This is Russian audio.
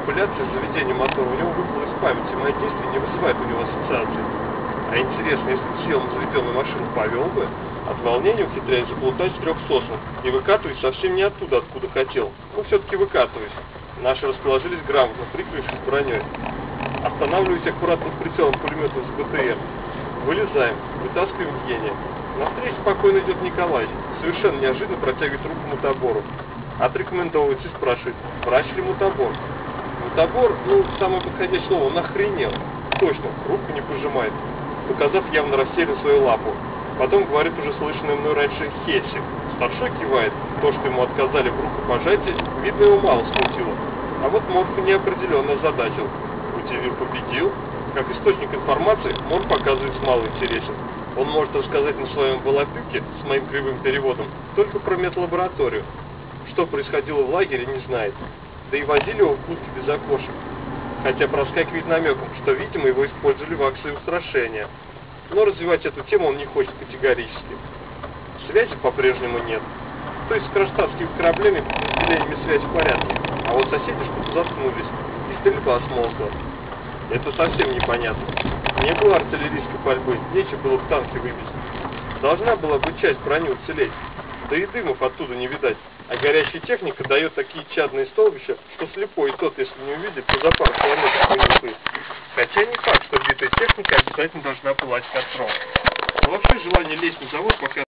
манипуляция с заведением мотора у него выпала из памяти, мои действия не вызывают у него ассоциаций. А интересно, если бы сел на заведенную машину, повел бы, от волнения ухитряюсь заплутать в трех соснах и выкатываюсь совсем не оттуда, откуда хотел. Но все-таки выкатываюсь. Наши расположились грамотно, прикрывшись броней. Останавливаюсь аккуратно с прицелом пулемета с БТР. Вылезаем, вытаскиваем гения. Навстречу спокойно идет Николай, совершенно неожиданно протягивает руку мутобору. Отрекомендовывается и спрашивает, врач ли мутобор? Мутобор, самое подходящее слово, он охренел. Точно, руку не пожимает, показав явно растерян свою лапу. Потом говорит уже слышанное мной раньше Хельсик. Старшой кивает, то, что ему отказали в рукопожатии, видно, его мало смутило. А вот Морфа неопределенно озадачил. Удивил, победил. Как источник информации, Морф оказывается мало интересен. Он может рассказать на своем волопюке с моим кривым переводом только про медлабораторию. Что происходило в лагере, не знает. Да и возили его в будке без окошек. Хотя проскакивает намеком, что, видимо, его использовали в акции устрашения. Но развивать эту тему он не хочет категорически. Связи по-прежнему нет. То есть с кронштадтскими кораблями и подразделениями связь в порядке. А вот соседи что-то заткнулись, и стрельба смолкла. Это совсем непонятно. Не было артиллерийской пальбы, нечего было в танке выбить. Должна была бы часть брони уцелеть. Да и дымов оттуда не видать. А горящая техника дает такие чадные столбища, что слепой тот, если не увидит, то за пару километров вынесет. Хотя не факт, что битая техника обязательно должна пылать костром. Но вообще желание лезть на завод пока